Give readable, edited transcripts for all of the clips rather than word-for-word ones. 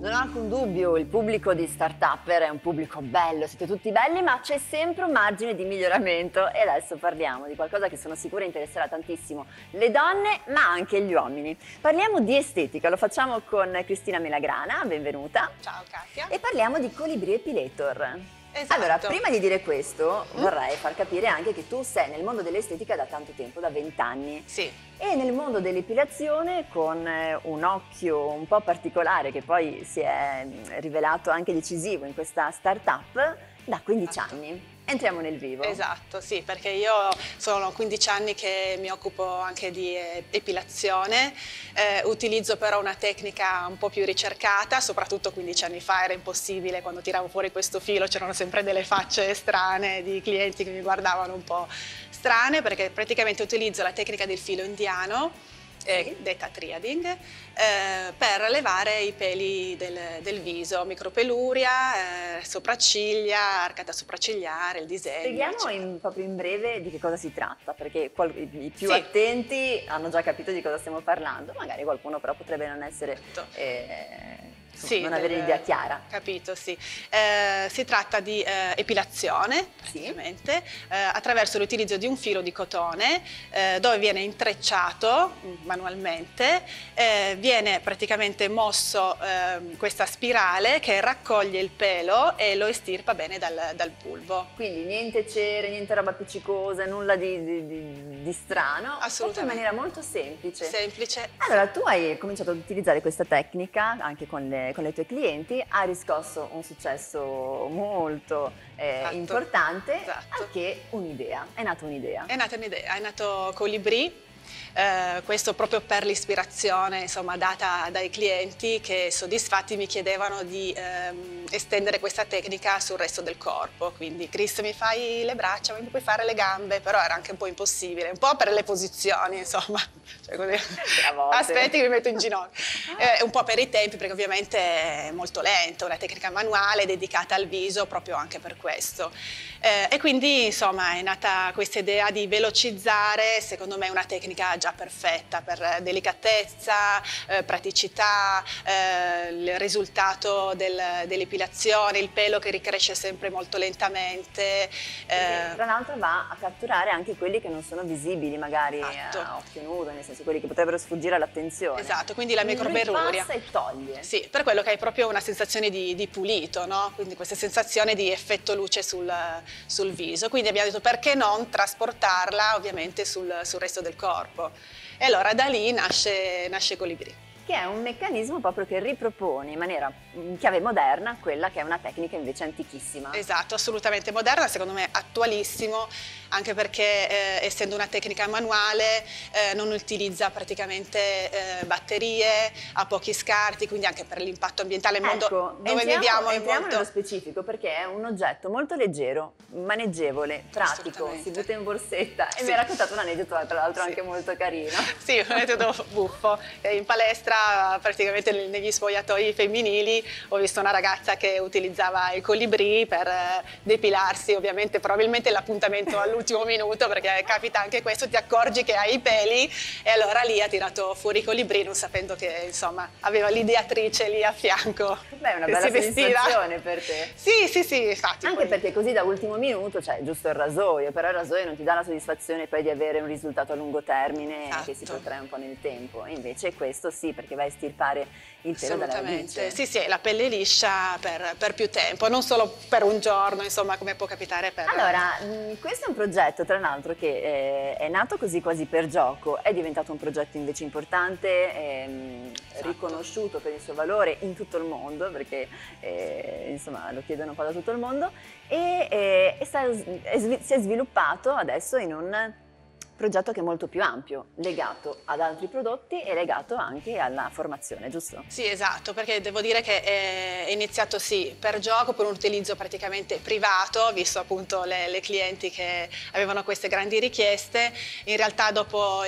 Non ho alcun dubbio, il pubblico di Startupper è un pubblico bello, siete tutti belli, ma c'è sempre un margine di miglioramento e adesso parliamo di qualcosa che sono sicura interesserà tantissimo le donne, ma anche gli uomini. Parliamo di estetica, lo facciamo con Cristina Melagrana, benvenuta. Ciao Katia. E parliamo di Colibri Epilator. Esatto. Allora, prima di dire questo, vorrei far capire anche che tu sei nel mondo dell'estetica da tanto tempo, da 20 anni. Sì. E nel mondo dell'epilazione con un occhio un po' particolare che poi si è rivelato anche decisivo in questa startup da 15 anni. Entriamo nel vivo. Esatto, sì, perché io sono 15 anni che mi occupo anche di epilazione, utilizzo però una tecnica un po' più ricercata, soprattutto 15 anni fa era impossibile, quando tiravo fuori questo filo c'erano sempre delle facce strane di clienti che mi guardavano un po' strane, perché praticamente utilizzo la tecnica del filo indiano, detta triading, per levare i peli del viso, micropeluria, sopracciglia, arcata sopracigliare, il disegno. Spieghiamo proprio in breve di che cosa si tratta, perché i più Sì. attenti hanno già capito di cosa stiamo parlando, magari qualcuno però potrebbe non essere, non avere l'idea chiara. Capito, sì. Si tratta di epilazione, praticamente, attraverso l'utilizzo di un filo di cotone dove viene intrecciato manualmente, viene praticamente mosso questa spirale che raccoglie il pelo e lo estirpa bene dal bulbo. Quindi niente cere, niente roba appiccicosa, nulla di strano, fatto in maniera molto semplice. Semplice. Allora, tu hai cominciato ad utilizzare questa tecnica anche con le tue clienti, ha riscosso un successo molto importante, anche un'idea, è nata un'idea. È nata un'idea, è nato Colibri. Questo proprio per l'ispirazione data dai clienti che soddisfatti mi chiedevano di estendere questa tecnica sul resto del corpo, quindi Chris mi fai le braccia, mi puoi fare le gambe, però era anche un po' impossibile, un po' per le posizioni insomma, cioè così, aspetti che mi metto in ginocchio, un po' per i tempi perché ovviamente è molto lento, una tecnica manuale dedicata al viso proprio anche per questo, e quindi insomma è nata questa idea di velocizzare, secondo me una tecnica già perfetta per delicatezza, praticità, il risultato dell'epilazione, il pelo che ricresce sempre molto lentamente. Tra l'altro va a catturare anche quelli che non sono visibili magari a occhio nudo, nel senso quelli che potrebbero sfuggire all'attenzione. Esatto, quindi la micropeluria. Passa e toglie. Sì, per quello che hai proprio una sensazione di pulito, no? Quindi questa sensazione di effetto luce sul viso. Quindi abbiamo detto perché non trasportarla ovviamente sul resto del corpo. E allora da lì nasce Colibri. Che è un meccanismo proprio che ripropone in chiave moderna quella che è una tecnica invece antichissima. Esatto, assolutamente moderna, secondo me attualissimo, anche perché essendo una tecnica manuale non utilizza praticamente batterie, ha pochi scarti, quindi anche per l'impatto ambientale nel mondo dove viviamo è entriamo molto... nello specifico perché è un oggetto molto leggero, maneggevole, pratico, si butta in borsetta e mi ha raccontato un aneddoto tra l'altro anche molto carino. Sì, un aneddoto buffo. In palestra praticamente negli spogliatoi femminili ho visto una ragazza che utilizzava il Colibri per depilarsi, ovviamente probabilmente l'appuntamento all'ultimo minuto perché capita anche questo, ti accorgi che hai i peli e allora lì ha tirato fuori i Colibri non sapendo che insomma aveva l'ideatrice lì a fianco. Beh, è una bella soddisfazione per te. Sì, infatti. Anche perché così da ultimo minuto, cioè giusto il rasoio, però il rasoio non ti dà la soddisfazione poi di avere un risultato a lungo termine che si protrae un po' nel tempo, e invece questo sì, perché vai a estirpare il pelo dalla radice. Sì, la pelle liscia per più tempo, non solo per un giorno, insomma, come può capitare per... Allora, questo è un progetto, tra l'altro, che è nato così quasi per gioco, è diventato un progetto invece importante, riconosciuto per il suo valore in tutto il mondo, perché insomma lo chiedono un po' da tutto il mondo, e si è sviluppato adesso in un progetto che è molto più ampio, legato ad altri prodotti e legato anche alla formazione, giusto? Sì, esatto, perché devo dire che è iniziato sì per gioco, per un utilizzo praticamente privato, visto appunto le clienti che avevano queste grandi richieste. In realtà dopo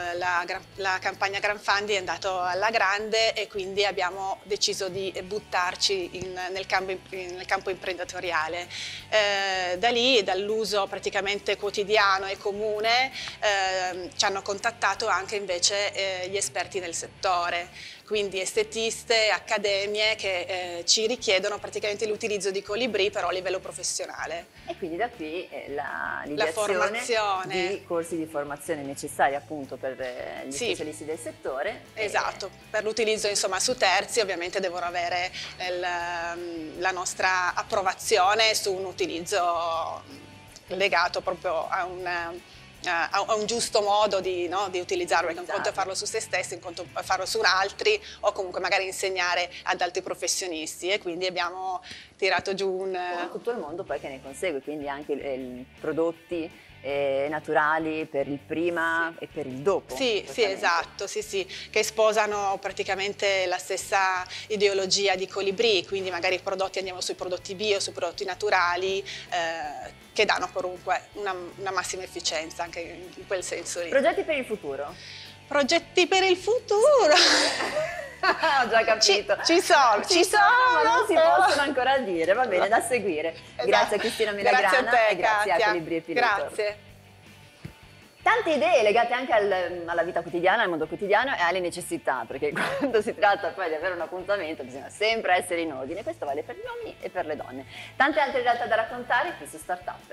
la campagna crowdfunding è andato alla grande e quindi abbiamo deciso di buttarci nel campo imprenditoriale. Da lì, dall'uso praticamente quotidiano e comune, ci hanno contattato anche invece gli esperti del settore, quindi estetiste, accademie che ci richiedono praticamente l'utilizzo di Colibri però a livello professionale. E quindi da qui l'ideazione di corsi di formazione necessari appunto per gli specialisti del settore. Esatto, per l'utilizzo insomma su terzi ovviamente devono avere la nostra approvazione su un utilizzo legato proprio a un giusto modo di utilizzarlo, perché un conto è farlo su se stessi, un conto è farlo su altri o comunque magari insegnare ad altri professionisti, e quindi abbiamo tirato giù tutto il mondo poi che ne consegue, quindi anche i prodotti naturali per il prima e per il dopo. Sì, esatto, che sposano praticamente la stessa ideologia di Colibri, quindi magari andiamo sui prodotti bio, sui prodotti naturali, che danno comunque una massima efficienza anche in quel senso lì. Progetti per il futuro? Progetti per il futuro? Ho già capito. Ci sono, ma non si possono ancora dire, va bene, da seguire. Esatto. Grazie a Cristina Melagrana e grazie a Colibri Epilator. Grazie. Tante idee legate anche alla vita quotidiana, al mondo quotidiano e alle necessità, perché quando si tratta poi di avere un appuntamento bisogna sempre essere in ordine, questo vale per gli uomini e per le donne. Tante altre realtà da raccontare qui su Startupper.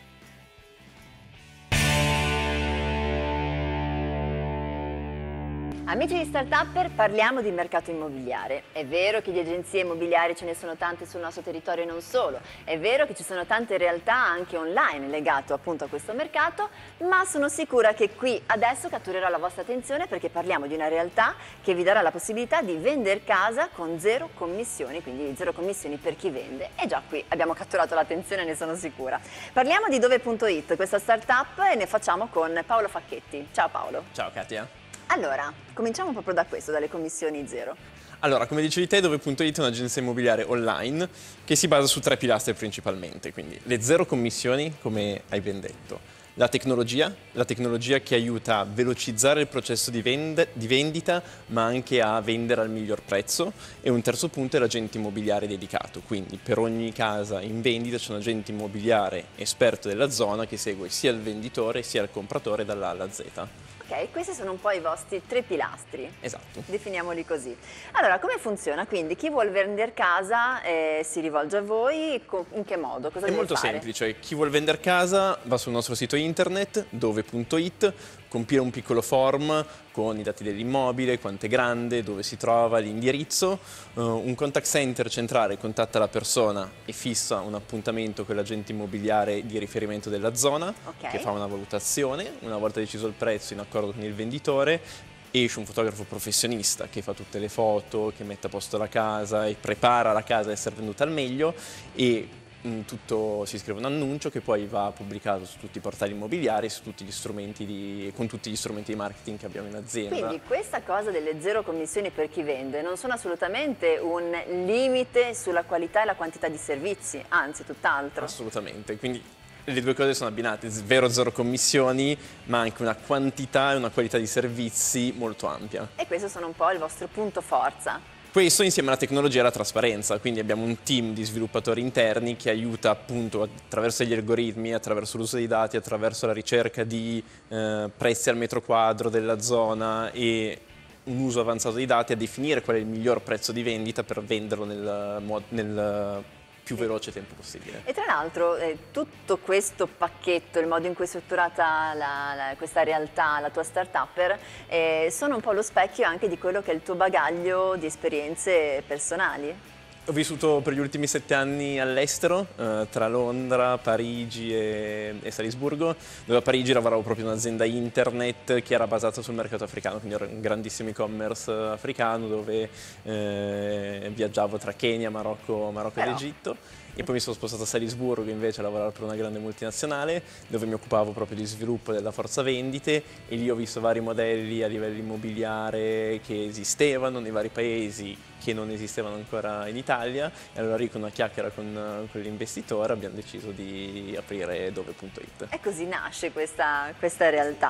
Amici di Startupper, parliamo di mercato immobiliare. È vero che di agenzie immobiliari ce ne sono tante sul nostro territorio e non solo. È vero che ci sono tante realtà anche online legate appunto a questo mercato, ma sono sicura che qui adesso catturerò la vostra attenzione perché parliamo di una realtà che vi darà la possibilità di vendere casa con 0 commissioni, quindi 0 commissioni per chi vende. E già qui abbiamo catturato l'attenzione, ne sono sicura. Parliamo di Dove.it, questa startup, e ne facciamo con Paolo Facchetti. Ciao Paolo. Ciao Katia. Allora, cominciamo proprio da questo, dalle commissioni 0. Allora, come dicevi te, Dove.it è un'agenzia immobiliare online che si basa su 3 pilastri principalmente, quindi le 0 commissioni, come hai ben detto, la tecnologia che aiuta a velocizzare il processo di vendita, ma anche a vendere al miglior prezzo, e un terzo punto è l'agente immobiliare dedicato, quindi per ogni casa in vendita c'è un agente immobiliare esperto della zona che segue sia il venditore sia il compratore dalla A alla Z. Ok, questi sono un po' i vostri 3 pilastri. Esatto. Definiamoli così. Allora, come funziona? Quindi chi vuol vendere casa si rivolge a voi, in che modo? Cosa deve molto fare? semplice, chi vuol vendere casa va sul nostro sito internet, Dove.it, compila un piccolo form con i dati dell'immobile, quanto è grande, dove si trova, l'indirizzo, un contact center centrale contatta la persona e fissa un appuntamento con l'agente immobiliare di riferimento della zona, che fa una valutazione. Una volta deciso il prezzo in accordo con il venditore, esce un fotografo professionista che fa tutte le foto, che mette a posto la casa e prepara la casa a essere venduta al meglio, e si scrive un annuncio che poi va pubblicato su tutti i portali immobiliari, su tutti gli strumenti con tutti gli strumenti di marketing che abbiamo in azienda. Quindi questa cosa delle 0 commissioni per chi vende non sono assolutamente un limite sulla qualità e la quantità di servizi, anzi tutt'altro. Assolutamente, quindi le due cose sono abbinate, vero 0 commissioni, ma anche una quantità e una qualità di servizi molto ampia. E questo sono un po' il vostro punto forza. Questo insieme alla tecnologia e alla trasparenza, quindi abbiamo un team di sviluppatori interni che aiuta appunto attraverso gli algoritmi, attraverso l'uso dei dati, attraverso la ricerca di prezzi al metro quadro della zona e un uso avanzato dei dati a definire qual è il miglior prezzo di vendita per venderlo nel più veloce tempo possibile. E tra l'altro tutto questo pacchetto, il modo in cui è strutturata questa realtà, la tua startupper, sono un po' lo specchio anche di quello che è il tuo bagaglio di esperienze personali. Ho vissuto per gli ultimi 7 anni all'estero, tra Londra, Parigi e Salisburgo, dove a Parigi lavoravo proprio in un'azienda internet che era basata sul mercato africano, quindi era un grandissimo e-commerce africano dove viaggiavo tra Kenya, Marocco ed Egitto. E poi mi sono spostato a Salisburgo invece a lavorare per una grande multinazionale dove mi occupavo proprio di sviluppo della forza vendite, e lì ho visto vari modelli a livello immobiliare che esistevano nei vari paesi che non esistevano ancora in Italia, e allora lì con una chiacchiera con l'investitore abbiamo deciso di aprire Dove.it. E così nasce questa realtà.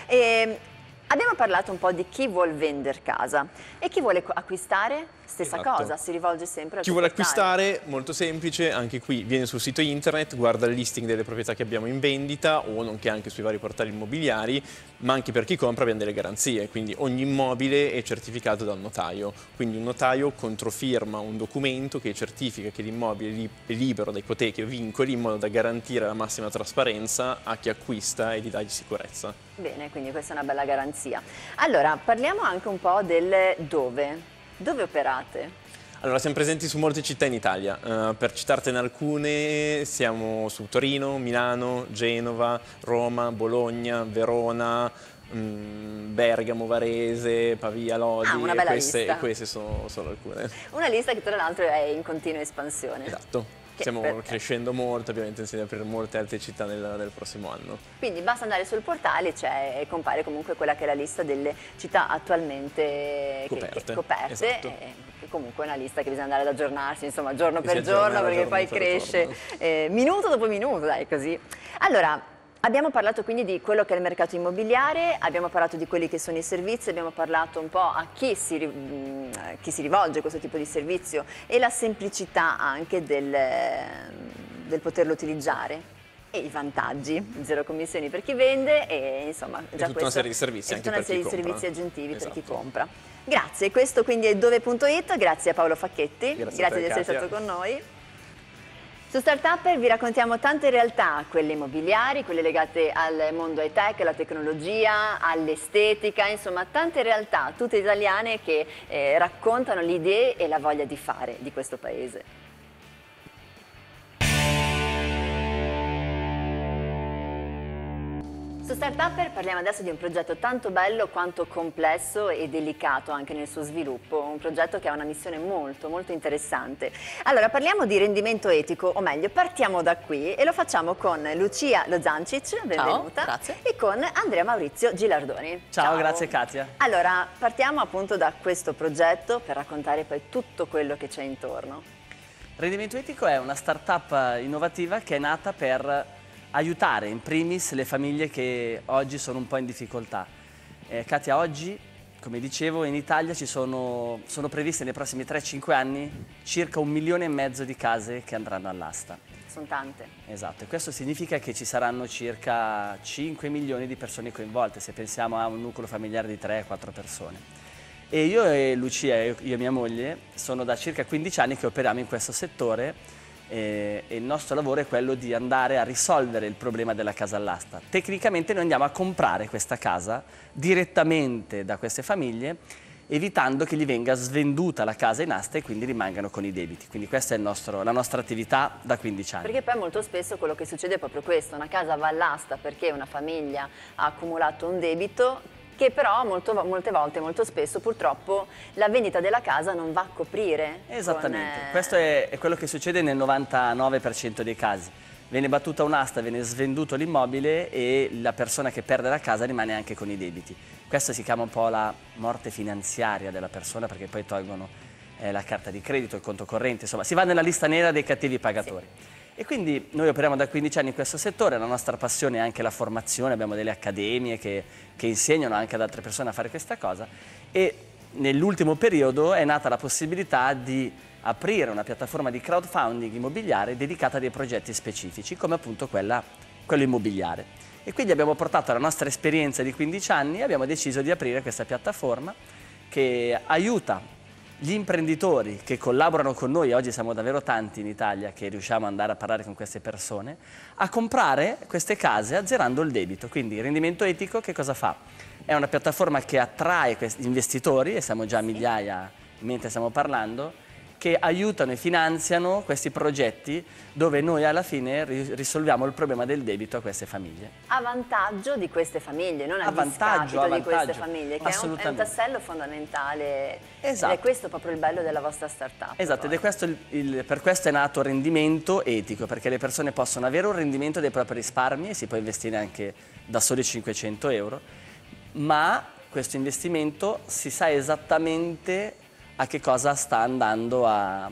Abbiamo parlato un po' di chi vuol vendere casa e chi vuole acquistare, stessa cosa, si rivolge sempre al Chi vuole acquistare, molto semplice, anche qui viene sul sito internet, guarda il listing delle proprietà che abbiamo in vendita o nonché anche sui vari portali immobiliari, ma anche per chi compra abbiamo delle garanzie, quindi ogni immobile è certificato da un notaio, quindi un notaio controfirma un documento che certifica che l'immobile è libero da ipoteche o vincoli in modo da garantire la massima trasparenza a chi acquista e gli dà sicurezza. Bene, quindi questa è una bella garanzia. Allora, parliamo anche un po' del dove. Dove operate? Allora, siamo presenti su molte città in Italia, per citartene alcune siamo su Torino, Milano, Genova, Roma, Bologna, Verona, Bergamo, Varese, Pavia, Lodi, una bella queste lista. sono solo alcune. Una lista che tra l'altro è in continua espansione. Esatto. Stiamo crescendo molto, ovviamente intenzione di aprire molte altre città nel prossimo anno. Quindi basta andare sul portale e compare comunque quella che è la lista delle città attualmente coperte. Esatto. Che comunque è una lista che bisogna andare ad aggiornarsi, insomma, giorno per giorno, perché poi cresce minuto dopo minuto, dai, così. Allora, abbiamo parlato quindi di quello che è il mercato immobiliare, abbiamo parlato di quelli che sono i servizi, abbiamo parlato un po' a chi si rivolge questo tipo di servizio e la semplicità anche del poterlo utilizzare. E i vantaggi, zero commissioni per chi vende e insomma già tutta una serie di servizi anche per chi compra. Servizi aggiuntivi per chi Esatto. compra. Grazie, questo quindi è dove.it, grazie a Paolo Facchetti, Grazie di essere Katia. stato con noi. Su Startupper vi raccontiamo tante realtà, quelle immobiliari, quelle legate al mondo high-tech, alla tecnologia, all'estetica, insomma tante realtà, tutte italiane che raccontano le idee e la voglia di fare di questo paese. Su Startupper parliamo adesso di un progetto tanto bello quanto complesso e delicato anche nel suo sviluppo, un progetto che ha una missione molto molto interessante. Allora parliamo di rendimento etico, o meglio partiamo da qui e lo facciamo con Lucia Lozancic, benvenuta, Ciao, grazie. e con Andrea Maurizio Gilardoni. Ciao, grazie Katia. Allora partiamo appunto da questo progetto per raccontare poi tutto quello che c'è intorno. Rendimento Etico è una startup innovativa che è nata per aiutare in primis le famiglie che oggi sono un po' in difficoltà. Katia, oggi, come dicevo, in Italia sono previste nei prossimi 3-5 anni circa 1,5 milioni di case che andranno all'asta. Sono tante. Esatto, e questo significa che ci saranno circa 5 milioni di persone coinvolte, se pensiamo a un nucleo familiare di 3-4 persone. E io e Lucia, io e mia moglie, sono da circa 15 anni che operiamo in questo settore e il nostro lavoro è quello di andare a risolvere il problema della casa all'asta. Tecnicamente noi andiamo a comprare questa casa direttamente da queste famiglie, evitando che gli venga svenduta la casa in asta e quindi rimangano con i debiti. Quindi questa è la nostra attività da 15 anni. Perché poi molto spesso quello che succede è proprio questo, una casa va all'asta perché una famiglia ha accumulato un debito che però molte volte, molto spesso purtroppo la vendita della casa non va a coprire. Esattamente, questo è quello che succede nel 99% dei casi. Viene battuta un'asta, viene svenduto l'immobile e la persona che perde la casa rimane anche con i debiti. Questo si chiama un po' la morte finanziaria della persona perché poi tolgono la carta di credito, il conto corrente, insomma si va nella lista nera dei cattivi pagatori. Sì. E quindi noi operiamo da 15 anni in questo settore, la nostra passione è anche la formazione, abbiamo delle accademie che insegnano anche ad altre persone a fare questa cosa e nell'ultimo periodo è nata la possibilità di aprire una piattaforma di crowdfunding immobiliare dedicata a dei progetti specifici come appunto quello immobiliare. E quindi abbiamo portato la nostra esperienza di 15 anni e abbiamo deciso di aprire questa piattaforma che aiuta gli imprenditori che collaborano con noi, oggi siamo davvero tanti in Italia che riusciamo ad andare a parlare con queste persone, a comprare queste case azzerando il debito. Quindi il rendimento etico che cosa fa? È una piattaforma che attrae questi investitori, e siamo già a migliaia mentre stiamo parlando, che aiutano e finanziano questi progetti dove noi alla fine risolviamo il problema del debito a queste famiglie. A vantaggio di queste famiglie, non a discapito di queste famiglie, che è un tassello fondamentale. Esatto. Ed è questo proprio il bello della vostra startup. Esatto, ed è questo per questo è nato il rendimento etico, perché le persone possono avere un rendimento dei propri risparmi e si può investire anche da soli 500 euro, ma questo investimento si sa esattamente a che cosa sta andando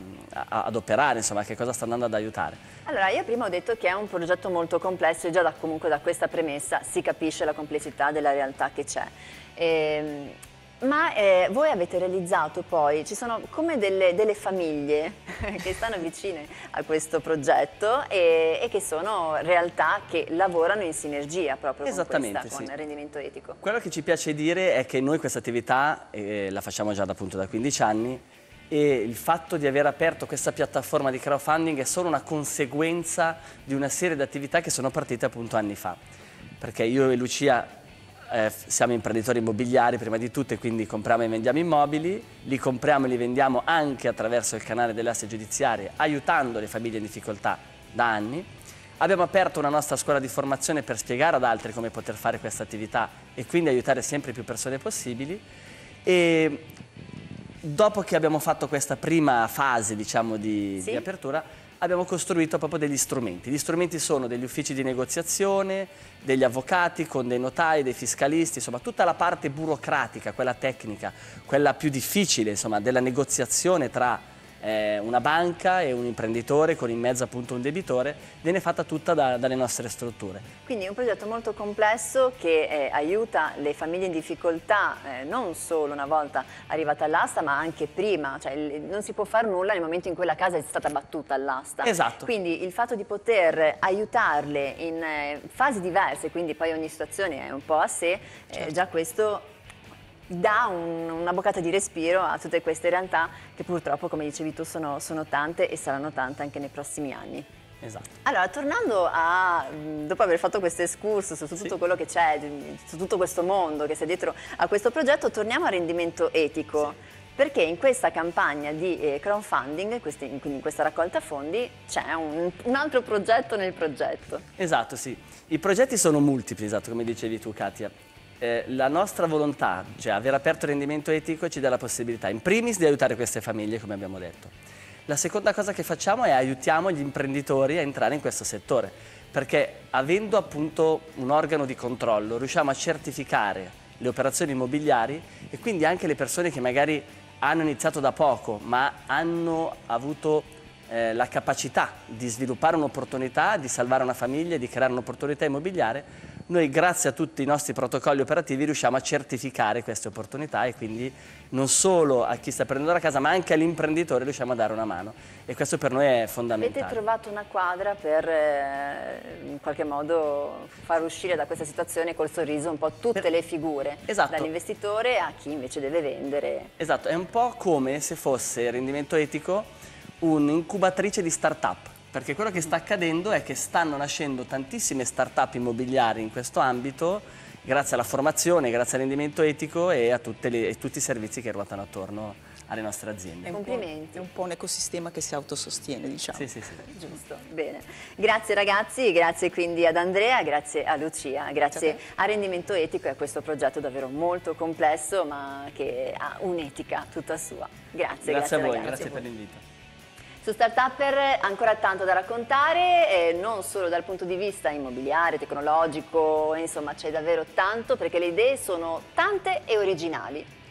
ad operare, insomma, a che cosa sta andando ad aiutare. Allora, io prima ho detto che è un progetto molto complesso e già comunque da questa premessa si capisce la complessità della realtà che c'è. Ma voi avete realizzato poi, ci sono come delle famiglie che stanno vicine a questo progetto e che sono realtà che lavorano in sinergia proprio con il rendimento etico. Quello che ci piace dire è che noi questa attività la facciamo già appunto da 15 anni e il fatto di aver aperto questa piattaforma di crowdfunding è solo una conseguenza di una serie di attività che sono partite appunto anni fa. Perché io e Lucia siamo imprenditori immobiliari prima di tutto e quindi compriamo e vendiamo immobili, li compriamo e li vendiamo anche attraverso il canale delle aste giudiziarie, aiutando le famiglie in difficoltà da anni. Abbiamo aperto una nostra scuola di formazione per spiegare ad altri come poter fare questa attività e quindi aiutare sempre più persone possibili. E dopo che abbiamo fatto questa prima fase, diciamo, di apertura, abbiamo costruito proprio degli strumenti. Gli strumenti sono degli uffici di negoziazione, degli avvocati con dei notai, dei fiscalisti, insomma tutta la parte burocratica, quella tecnica, quella più difficile, insomma, della negoziazione tra una banca e un imprenditore con in mezzo appunto un debitore, viene fatta tutta dalle nostre strutture. Quindi è un progetto molto complesso che aiuta le famiglie in difficoltà non solo una volta arrivata all'asta ma anche prima, cioè non si può fare nulla nel momento in cui la casa è stata battuta all'asta. Esatto. Quindi il fatto di poter aiutarle in fasi diverse, quindi poi ogni situazione è un po' a sé, già questo dà una boccata di respiro a tutte queste realtà che purtroppo, come dicevi tu, sono tante e saranno tante anche nei prossimi anni. Esatto. Allora, tornando dopo aver fatto questo excursus su tutto quello che c'è, su tutto questo mondo che c'è dietro a questo progetto, torniamo al rendimento etico. Perché in questa campagna di crowdfunding, quindi in questa raccolta fondi, c'è un altro progetto nel progetto. Esatto, sì. I progetti sono multipli, esatto, come dicevi tu, Katia. La nostra volontà, cioè aver aperto il rendimento etico, ci dà la possibilità, in primis, di aiutare queste famiglie, come abbiamo detto. La seconda cosa che facciamo è aiutiamo gli imprenditori a entrare in questo settore, perché avendo appunto un organo di controllo, riusciamo a certificare le operazioni immobiliari e quindi anche le persone che magari hanno iniziato da poco, ma hanno avuto la capacità di sviluppare un'opportunità, di salvare una famiglia, di creare un'opportunità immobiliare. Noi, grazie a tutti i nostri protocolli operativi, riusciamo a certificare queste opportunità e quindi non solo a chi sta prendendo la casa, ma anche all'imprenditore riusciamo a dare una mano. E questo per noi è fondamentale. Avete trovato una quadra per in qualche modo far uscire da questa situazione col sorriso un po' tutte le figure, esatto, dall'investitore a chi invece deve vendere. Esatto, è un po' come se fosse il rendimento etico un'incubatrice di start-up. Perché quello che sta accadendo è che stanno nascendo tantissime start-up immobiliari in questo ambito, grazie alla formazione, grazie al rendimento etico e a tutti i servizi che ruotano attorno alle nostre aziende. Complimenti. È un po' un ecosistema che si autosostiene, diciamo. Sì, sì, sì. Giusto, bene. Grazie ragazzi, grazie quindi ad Andrea, grazie a Lucia, grazie a Rendimento Etico e a questo progetto davvero molto complesso ma che ha un'etica tutta sua. Grazie a voi, ragazzi. grazie per l'invito. Su Startupper ancora tanto da raccontare, non solo dal punto di vista immobiliare, tecnologico, insomma c'è davvero tanto perché le idee sono tante e originali.